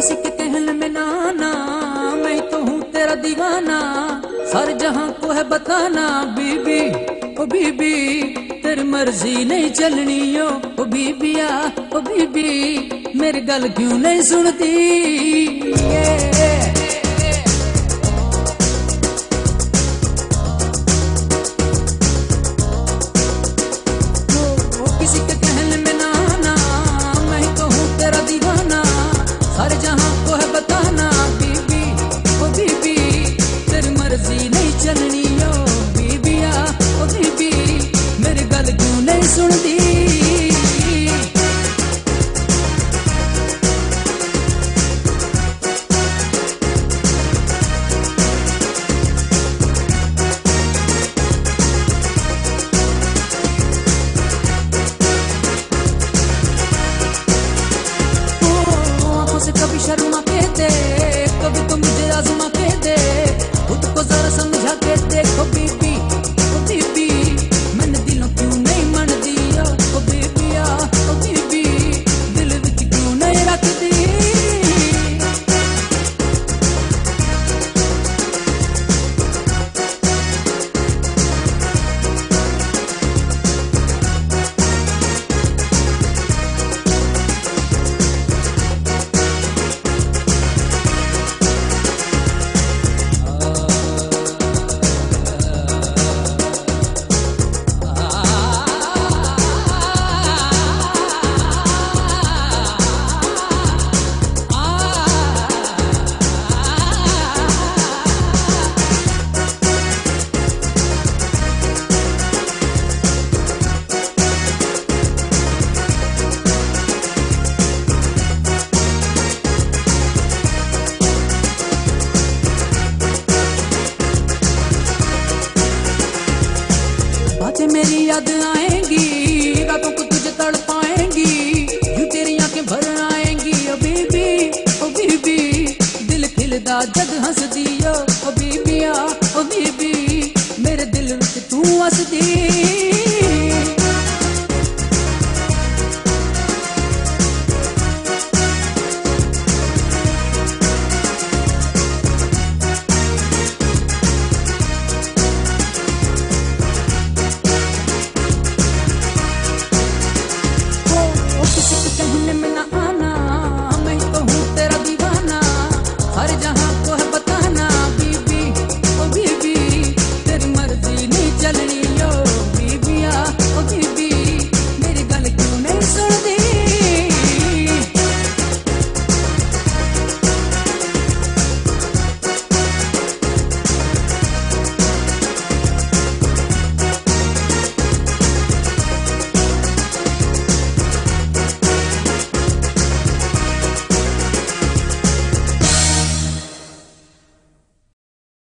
किसी के कहने में नाना, मैं तो हूँ तेरा दीवाना, सारे जहां को है बताना। बीबी ओ बीबी तेरी मर्जी नहीं चलनी ओ बीबिया ओ बीबी, मेरी गल क्यों नहीं सुनती। किसी के कहने में नाना, मैं तो हूँ तेरा दीवाना, सारे जहां को है बताना। बीबी ओ बीबी तेरी मर्जी नहीं चलनी ओ बीबिया ओ बीबी, मेरी गल क्यों नहीं सुनती। कभी शर्मा के दे, कभी तो मुझे आजमा के दे, खुद को जरा समझा के देखो बीबी ओ बीबी, मैंने दिलों क्यों नहीं मन दिया ओ बीबिया ओ बीबी, दिल विच क्यों नहीं रख दी। बातें मेरी याद आएंगी, रातों को तुझे तड़ पाएंगी, यूं तेरी आंखें भर आएंगी ओ बीबी ओ बीबी, दिल खिलदा जग हंस दियो ओ बीबिया ओ बीबी, मेरे दिल विच तू हंस दी।